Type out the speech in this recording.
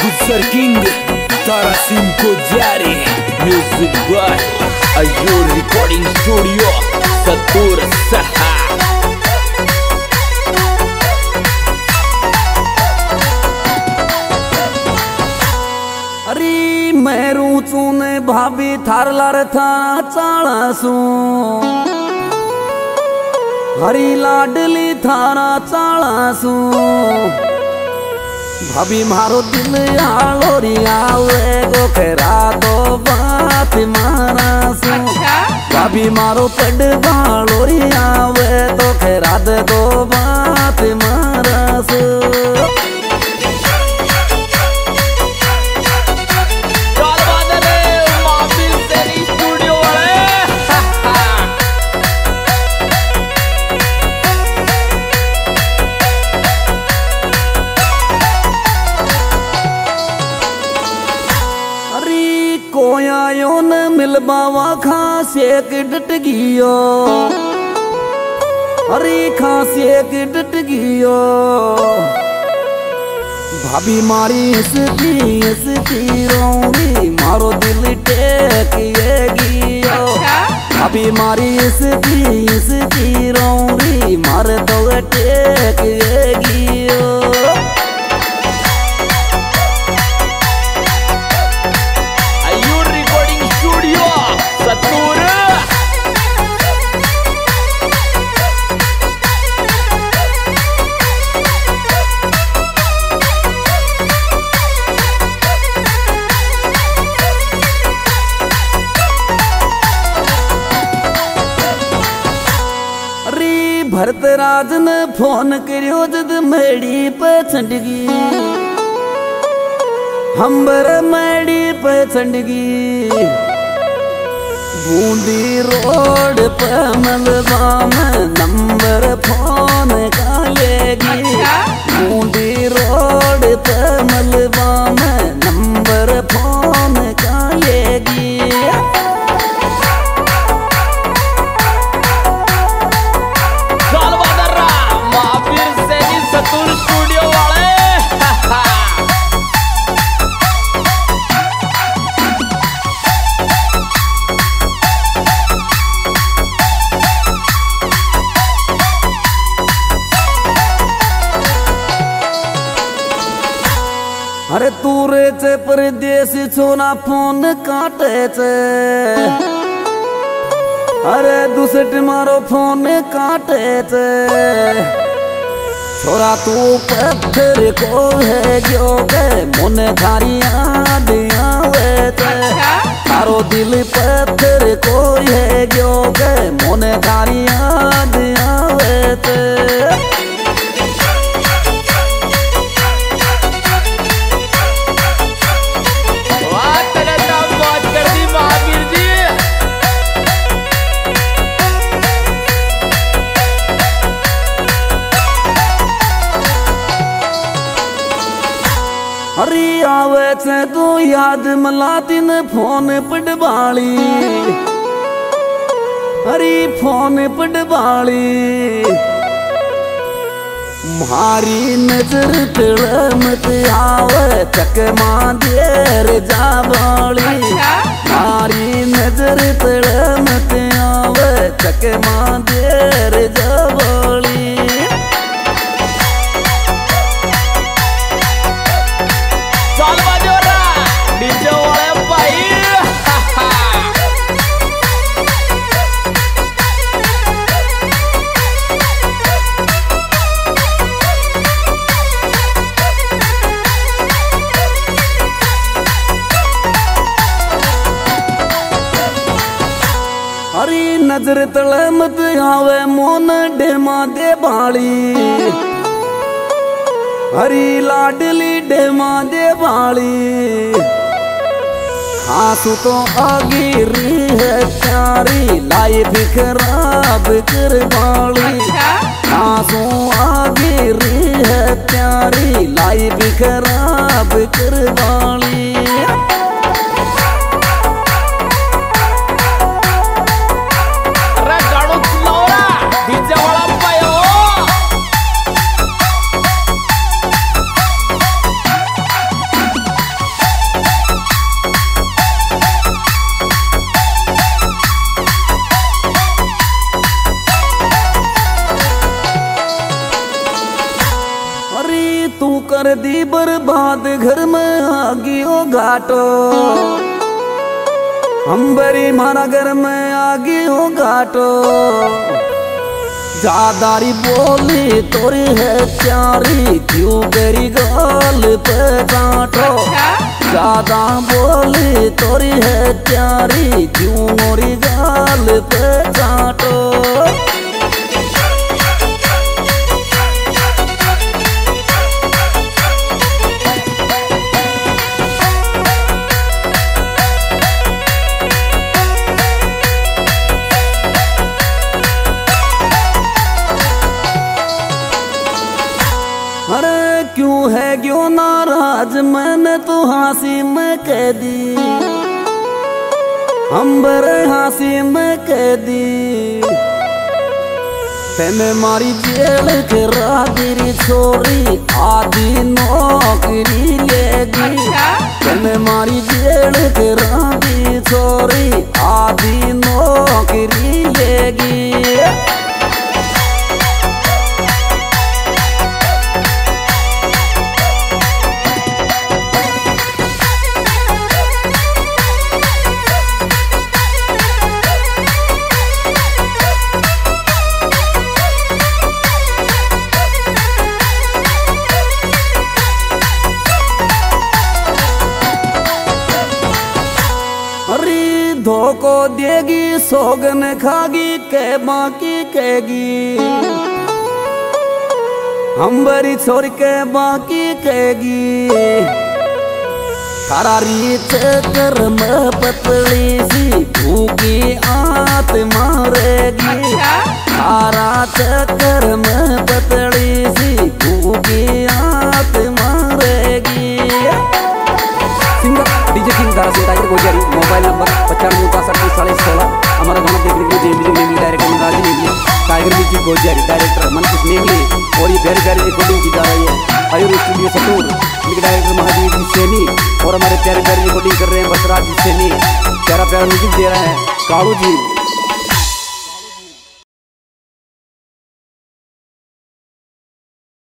Producer King Tarasim Kojari. Music by Ayur Recording Studio Satur Saha. अरे मैं रूचू ने भाभी थार लार था चालासू हरी लाडली थारा चालासू भाभी मारो दिल आलोरी आवे गो खेरा तो बात मारासू भाभी मारो पेड़ बालोरी आवे तो खेरा दे दो बात मारासू कोयायो न मिलबावा खास एक डट गियो अरे खास एक डट गियो भाभी मारी इसकी रोंगी मारो दिल टेक ये गियो भाभी मारी इसकी रोंगी मारे दो टेक ये गियो भरतराज ने फोन करियो जद मेड़ी पे चंडगी हम्बर मेड़ी पे चंडगी बूंदी रोड पे मलबा में नंबर फोन का लेगी बूंदी रोड पे मलबा में नंबर फोन का लेगी अरे तूरे चे परदेश छोना फोन काटे चे अरे दूसरे मारो फोन काटे चे छोरा तू पत्थर को है जो के मुने थारी याद आवे चे तारो दिल पत्थर को है जो के मुने थारी याद आवे चे अरे आवे से तू याद मला दिन फोन पड़वाली अरे फोन पड़वाली मारी नजर तड़मत आवे चकमा देर जावाली मारी नजर तड़मत आवे चकमा देर जावाली हरी नजर तले मत आवे मोन डेमा दे बाली हरी लाडली डेमा दे बाली खासू तो आगी री है प्यारी लाइफ खराब कर बाली खासू आगी री है प्यारी लाइफ खराब कर बाली तू कर दी बर्बाद घर में आगी ओ घाटो अंबरी मारा घर में आगी ओ घाटो ज्यादारी बोली तोरी है प्यारी क्यों तेरी गाल पे काटो ज्यादा बोली तोरी है प्यारी क्यों मोरी गाल पे काटो अरे क्यों है क्यों नाराज मैंने तू हंसी में कह दी अंबर हंसी में कह दी तेने मारी जेल के रागिरी छोरी आधी नौकरी लेगी तेने मारी जेल के रागिरी छोरी आधी नौकरी लेगी धोखो देगी सोगन खागी के बाकी कहेगी अंबरी छोड़ के बाकी कहेगी करारी चक्कर में पतली सी भूखी आत मारेगी तारा चक्कर में पतली सी भूखी आत मारेगी डीजे किंग दारा से टाइगर गोजारी मोबाइल नंबर 95 हमारा गाना देखने के लिए म्यूजिक नेम डायरेक्टर मनराज ने लिया टाइगर म्यूजिक गोजारी डायरेक्टर मनकुश नेमले और ये प्यारी प्यारी रिकॉर्डिंग की जा रही है आयुर स्टूडियो सतूर इनके डायरेक्टर महादेव सैनी और हमारे प्यारे प्यारे रिकॉर्डिंग कर रहे हैं बसराज सैनी प्यारा प्यारा म्यूजिक दे रहे हैं कालू जी।